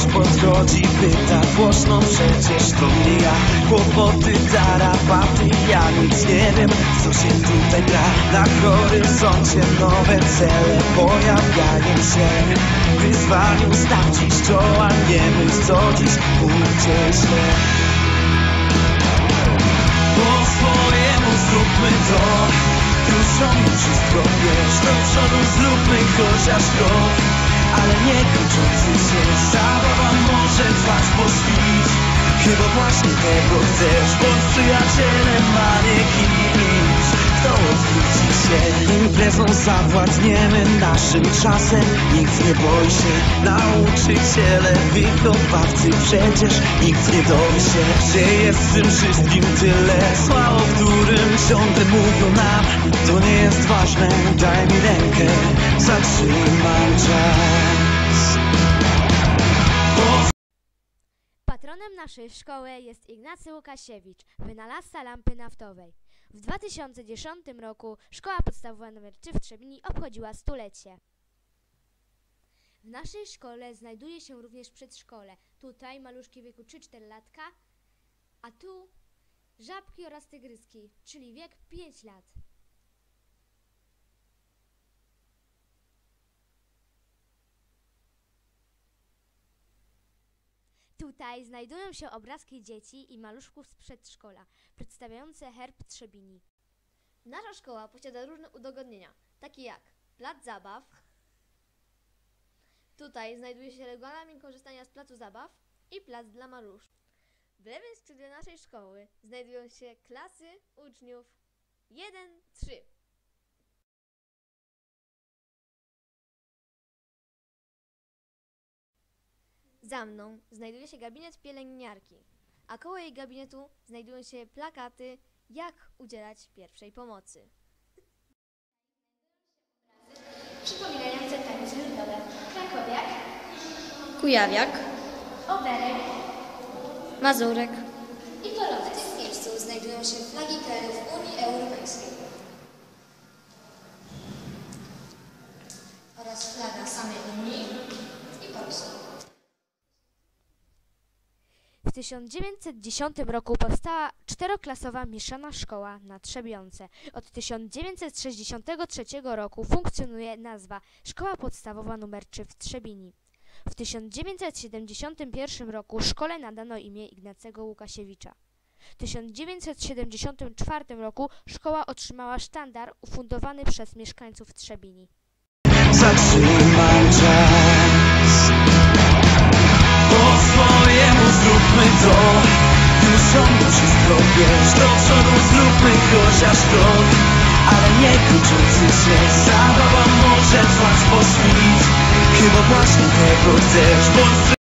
podchodzi, pyta głośno, przecież to nie ja. Kłopoty, tarapaty, ja nic nie wiem, co się tutaj gra. Na horyzoncie nowe cele pojawiają się. Wyzwaniu staw dziś czoła, nie myśl co dziś pójdzie źle. Po swojemu zróbmy to, już o nim wszystko wiesz. Do przodu zróbmy chociaż krok, ale nie kończący się. Zabawa może trwać po świt, chyba właśnie tego chcesz. Bądź przyjacielem, a nie kimś, kto odwróci się. Imprezą zawładniemy naszym czasem, nikt nie boi się. Nauczyciele, wychowawcy, przecież nikt nie dowie się, że jest w tym wszystkim tyle zła, o którym ciągle mówią nam. To nie jest ważne, daj mi rękę, zatrzymam czas. Patronem naszej szkoły jest Ignacy Łukasiewicz, wynalazca lampy naftowej. W 2010 roku Szkoła Podstawowa nr 3 w Trzebini obchodziła stulecie. W naszej szkole znajduje się również przedszkole. Tutaj maluszki w wieku 3-4 latka, a tu żabki oraz tygryski, czyli wiek 5 lat. Tutaj znajdują się obrazki dzieci i maluszków z przedszkola, przedstawiające herb Trzebini. Nasza szkoła posiada różne udogodnienia, takie jak plac zabaw. Tutaj znajduje się regulamin korzystania z placu zabaw i plac dla maluszków. W lewym skrzydle naszej szkoły znajdują się klasy uczniów 1-3. Za mną znajduje się gabinet pielęgniarki, a koło jej gabinetu znajdują się plakaty, jak udzielać pierwszej pomocy. Przypominające tańce ludowe. Krakowiak, Kujawiak, Oberek Mazurek i Polonez. W tym miejscu znajdują się flagi krajów Unii Europejskiej oraz flaga samej Unii i Polski. W 1910 roku powstała czteroklasowa mieszana szkoła na Trzebiące. Od 1963 roku funkcjonuje nazwa Szkoła Podstawowa nr 3 w Trzebini. W 1971 roku szkole nadano imię Ignacego Łukasiewicza. W 1974 roku szkoła otrzymała sztandar ufundowany przez mieszkańców Trzebini. Zatrzymam czas. Po swojemu zróbmy to, już o nim wszystko wiesz. Do przodu zróbmy chociaż krok, ale nie kończący się. Zabawa może trwać po świt, chyba właśnie tego chcesz.